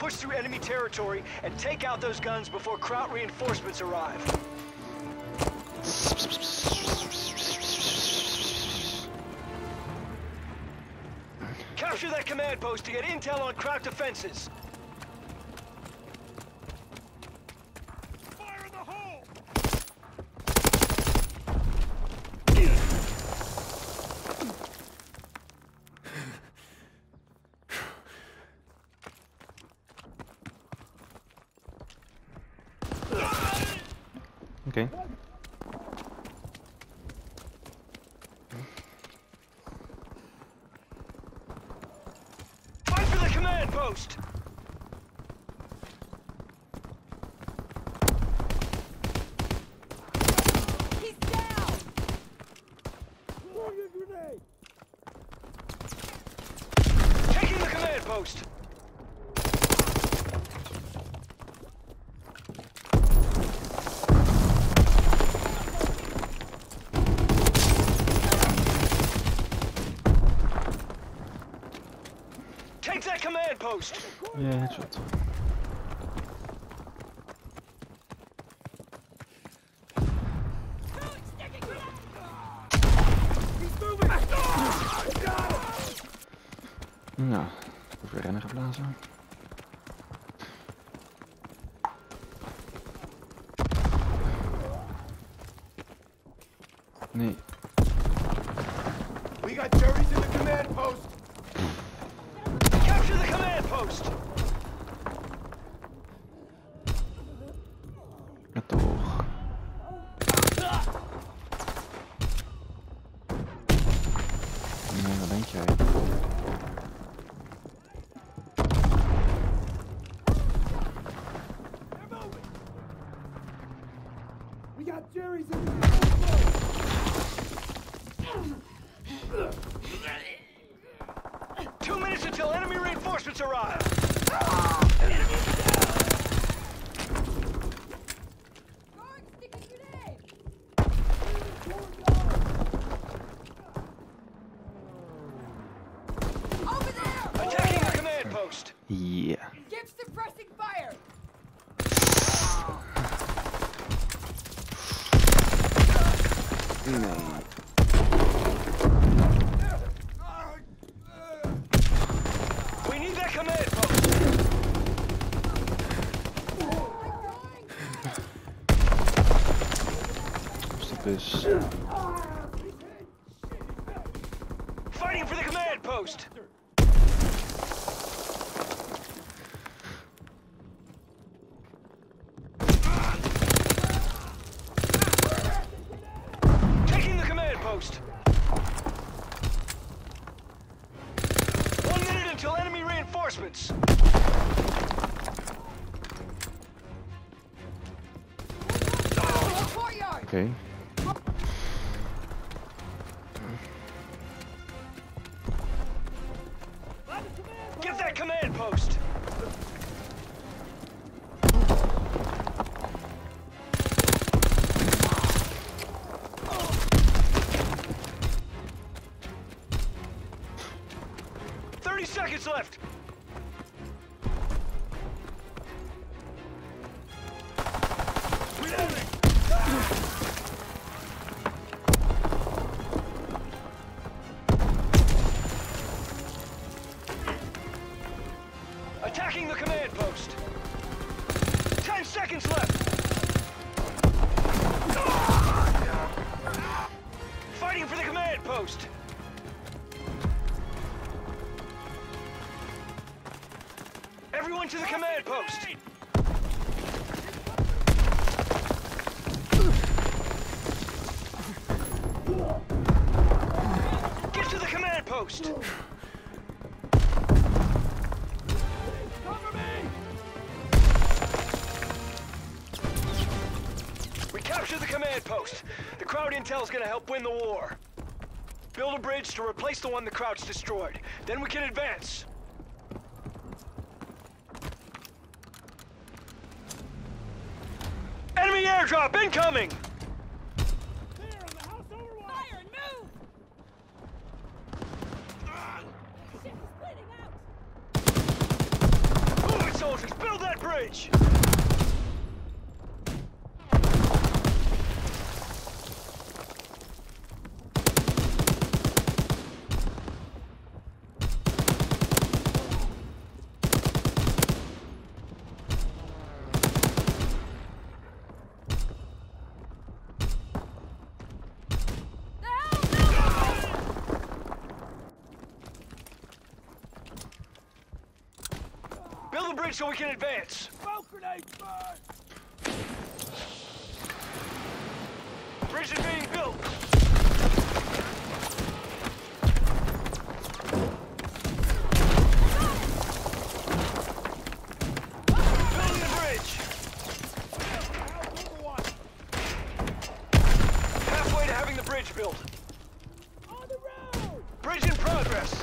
push through enemy territory and take out those guns before Kraut reinforcements arrive. Capture that command post to get intel on Kraut defenses. Fire in the hole! Okay. Fight for the command post! He's down! Throwing a grenade! Taking the command post! Take that command post! Yeah, headshot. He's moving! Nou, even rennen geblazen. Nee. We got Jerry's in the command post! Capture the command post! Ja toch. Nee, wat denk jij? We got Jerry's in the command post! 2 minutes until enemy reinforcements arrive! Guard, sticky grenade! Over there! Attacking the command post! Yeah. Give suppressing fire! Nee. We need that command post! Stop eens. Fighting for the command post! Taking the command post! 1 minute until enemy reinforcements! Courtyard! Okay. Get that command post! Seconds left! Reloading! Attacking the command post! 10 seconds left! Fighting for the command post! Everyone to the command post! Get to the command post! Cover me! We captured the command post. The Kraut intel's gonna help win the war. Build a bridge to replace the one the Kraut's destroyed. Then we can advance. Enemy airdrop incoming! There, on the house overwatch! Fire and move! Ship is splitting out! Move it, soldiers! bridge. Build the bridge so we can advance. Smoke grenade first! Bridge is being built. Building the bridge. Halfway to having the bridge built. On the road! Bridge in progress.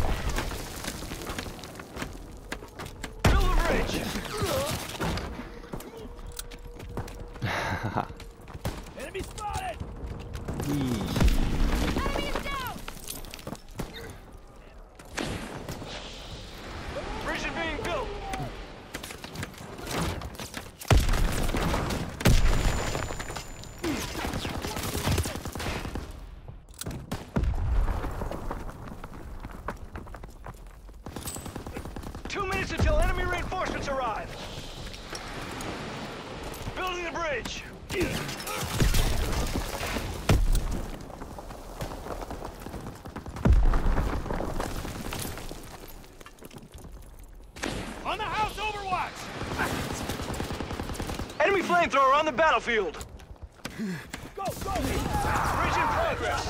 Build the bridge. Enemy spotted! Enemy is down! Bridge is being built. Until enemy reinforcements arrive. Building the bridge. On the house overwatch! Enemy flamethrower on the battlefield. Go, go! Bridge in progress.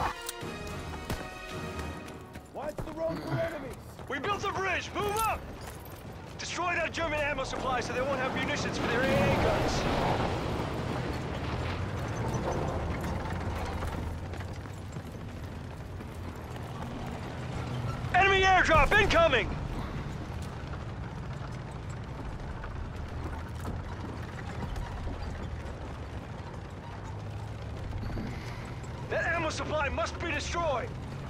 Watch the road for enemies! We built the bridge. Move up. Destroy that German ammo supply so they won't have munitions for their AA guns. Enemy airdrop incoming! That ammo supply must be destroyed!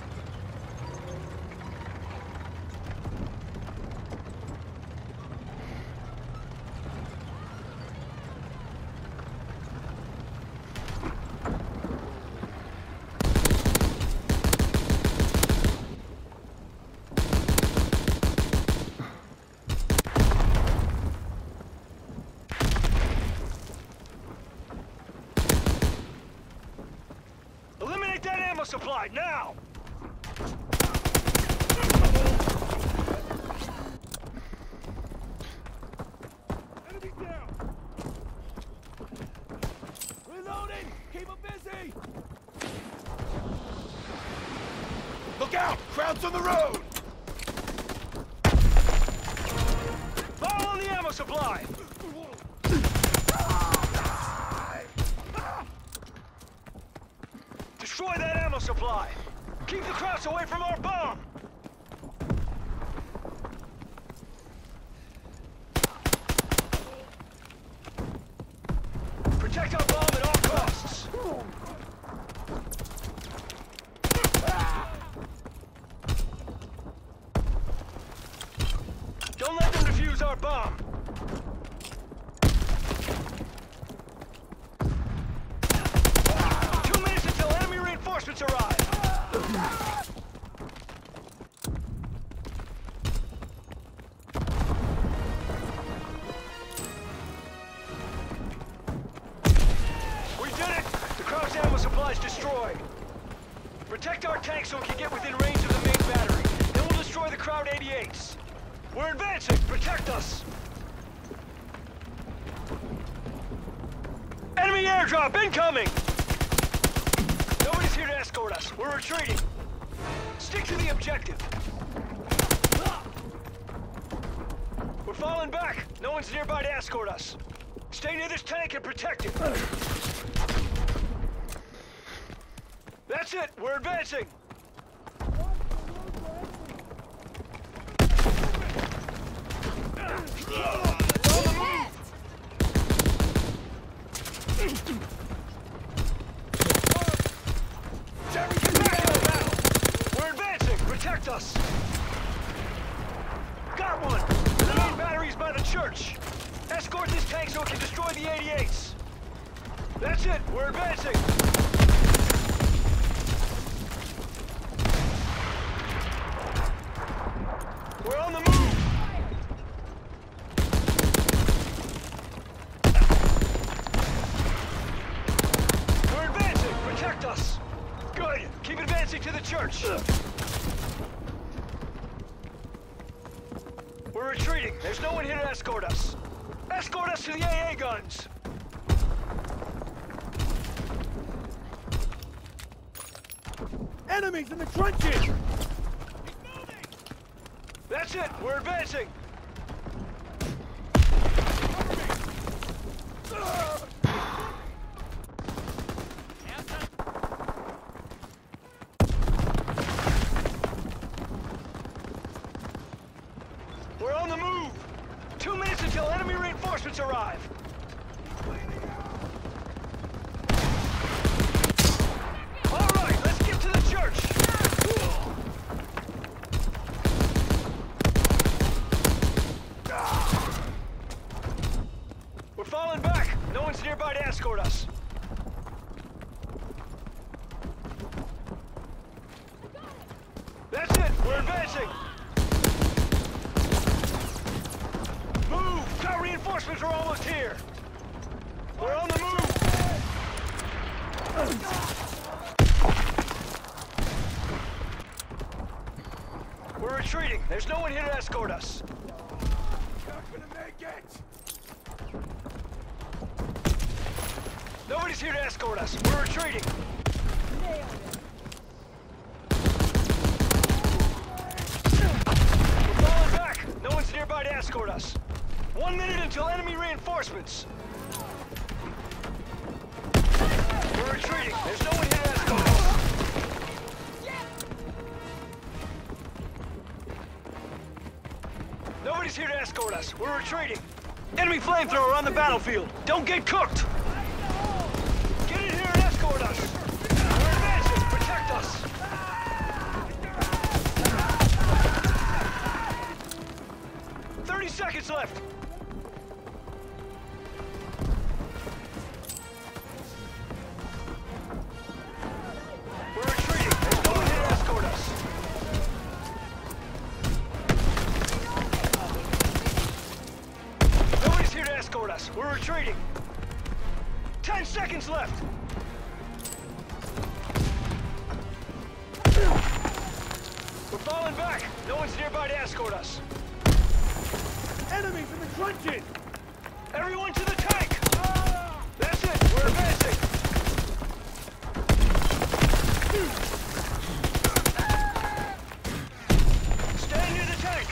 Eliminate that ammo supply, now! Enemy down! Reloading! Keep them busy! Look out! Crowds on the road! Fall on the ammo supply! Destroy that ammo supply! Keep the Krauts away from our bomb! Protect our bomb at all costs! Don't let them defuse our bomb! 2 minutes until enemy reinforcements arrive! We did it! The Kraut's ammo supply is destroyed. Protect our tanks so we can get within range of the main battery. Then we'll destroy the Kraut 88s. We're advancing! Protect us! Enemy airdrop incoming! Nobody's here to escort us. We're retreating. Stick to the objective. We're falling back. No one's nearby to escort us. Stay near this tank and protect it. That's it. We're advancing. We're advancing! Protect us! Got one! The main battery's by the church! tank so it can destroy the 88s. That's it, we're advancing. We're on the move. We're advancing, protect us. Good, keep advancing to the church. We're retreating. There's no one here to escort us. Escort us to the AA guns. Enemies in the trenches! That's it. We're advancing. We're on the move. 2 minutes until enemy reinforcements arrive. All right, let's get to the church. We're falling back. No one's nearby to escort us. That's it. We're advancing. Move! Our reinforcements are almost here! We're on the move! We're retreating. There's no one here to escort us. Not gonna make it! Nobody's here to escort us. We're retreating. We're falling back. No one's nearby to escort us. 1 minute until enemy reinforcements. We're retreating. There's no one here to escort us. Nobody's here to escort us. We're retreating. Enemy flamethrower on the battlefield. Don't get cooked. Get in here and escort us. We're advancing. Protect us. Seconds left. We're retreating. There's no one here to escort us. Nobody's here to escort us. We're retreating. 10 seconds left. We're falling back. No one's nearby to escort us. Enemies in the trenches! Everyone to the tank! That's it, we're advancing! Stay near the tank!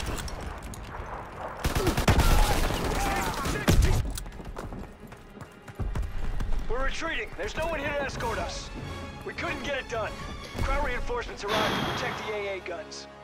We're retreating. There's no one here to escort us. We couldn't get it done. Crowd reinforcements arrived to protect the AA guns.